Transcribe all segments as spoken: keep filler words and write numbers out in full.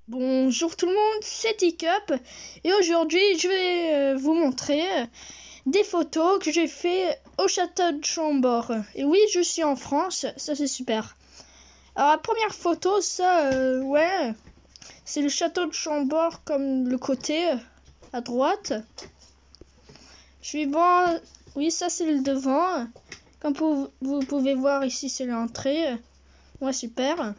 Bonjour tout le monde, c'est Teacup et aujourd'hui je vais euh, vous montrer euh, des photos que j'ai fait au château de Chambord. Et oui, je suis en France, ça c'est super. Alors la première photo, ça, euh, ouais, c'est le château de Chambord comme le côté euh, à droite. Suivant, oui, ça c'est le devant. Comme vous, vous pouvez voir ici, c'est l'entrée. Ouais, super.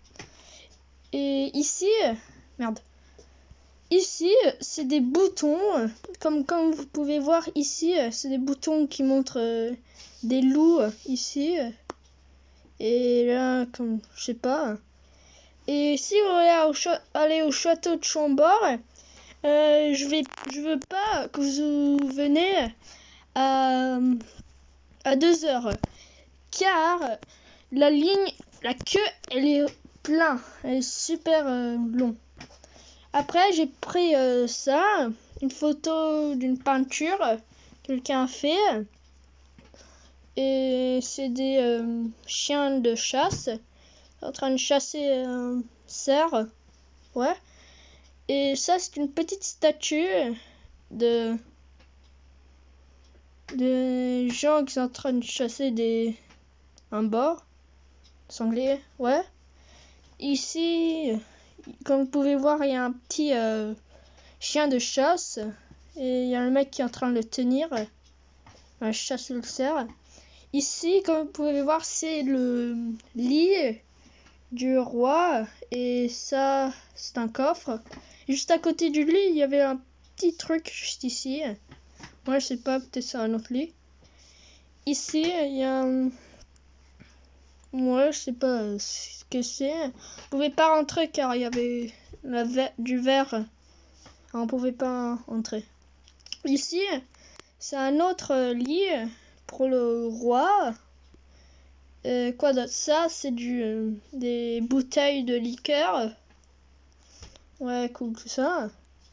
Et ici, merde. Ici, c'est des boutons, comme, comme vous pouvez voir ici, c'est des boutons qui montrent euh, des loups ici. Et là, comme, je sais pas. Et si vous voulez au aller au château de Chambord, euh, je vais, je veux pas que vous venez à, à deux heures. Car la ligne, la queue, elle est pleine, elle est super euh, longue. Après, j'ai pris euh, ça, une photo d'une peinture, quelqu'un a fait. Et c'est des euh, chiens de chasse, en train de chasser un cerf. Ouais. Et ça, c'est une petite statue de, de gens qui sont en train de chasser des un bord sanglier. Ouais. Ici, comme vous pouvez voir, il y a un petit euh, chien de chasse. Et il y a un mec qui est en train de le tenir. Un chat sur le cerf. Ici, comme vous pouvez voir, c'est le lit du roi. Et ça, c'est un coffre. Juste à côté du lit, il y avait un petit truc juste ici. Moi, je sais pas, peut-être c'est un autre lit. Ici, il y a un... Ouais, je sais pas ce que c'est. Vous pouvez pas rentrer car il y avait la ver- du verre. Alors, on pouvait pas entrer. Ici, c'est un autre lit pour le roi. Euh, quoi d'autre? Ça, c'est du euh, des bouteilles de liqueur. Ouais, cool tout ça.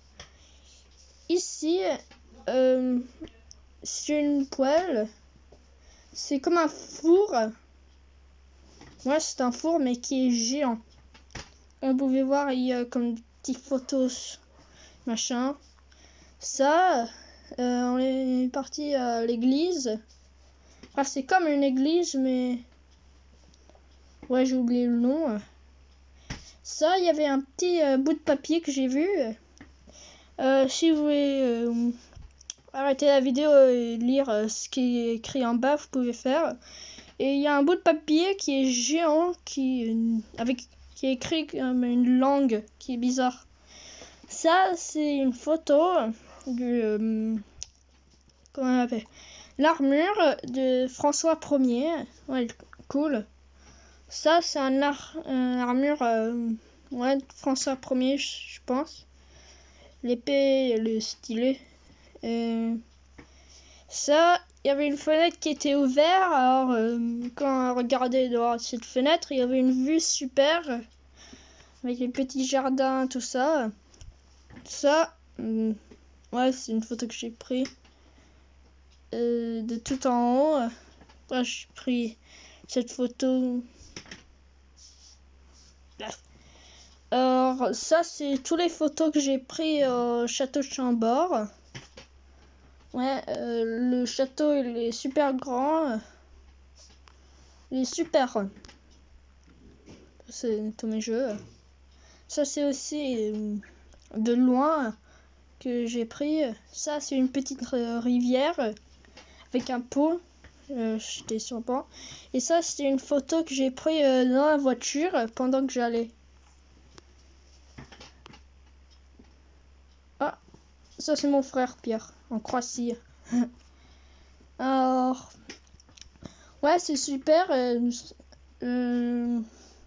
Ici, euh, c'est une poêle. C'est comme un four. Ouais, c'est un four, mais qui est géant. Comme vous pouvez voir, il y a comme des petites photos, machin. Ça, euh, on est parti à l'église. Enfin, c'est comme une église, mais... Ouais, j'ai oublié le nom. Ça, il y avait un petit euh, bout de papier que j'ai vu. Euh, si vous voulez euh, arrêter la vidéo et lire euh, ce qui est écrit en bas, vous pouvez faire. Et il y a un bout de papier qui est géant, qui, euh, avec, qui est écrit comme une langue qui est bizarre. Ça, c'est une photo du... Euh, comment on appelle, l'armure de François Ier. Ouais, cool. Ça, c'est un ar une armure euh, ouais, de François Ier, je pense. L'épée, le stylet. Et ça, il y avait une fenêtre qui était ouverte. Alors, euh, quand on regardait dehors cette fenêtre, il y avait une vue super. Avec les petits jardins, tout ça. Ça, euh, ouais, c'est une photo que j'ai prise. Euh, de tout en haut. Ouais, j'ai pris cette photo. Alors, ça, c'est toutes les photos que j'ai prises au château de Chambord. Ouais, euh, le château, il est super grand. Il est super. C'est tous mes jeux. Ça, c'est aussi euh, de loin que j'ai pris. Ça, c'est une petite rivière avec un pont. Euh, J'étais sur le banc. Et ça, c'était une photo que j'ai prise euh, dans la voiture pendant que j'allais. Ah, ça c'est mon frère Pierre, en Croatie. Alors, ouais, c'est super. Euh, euh,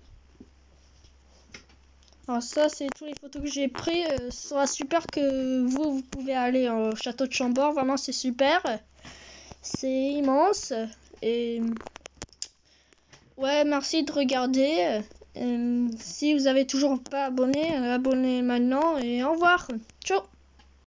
alors ça, c'est toutes les photos que j'ai prises. Euh, ce sera super que vous, vous pouvez aller au château de Chambord. Vraiment, c'est super. C'est immense. Et ouais, merci de regarder. Euh, si vous avez toujours pas abonné, abonnez maintenant et au revoir. Ciao.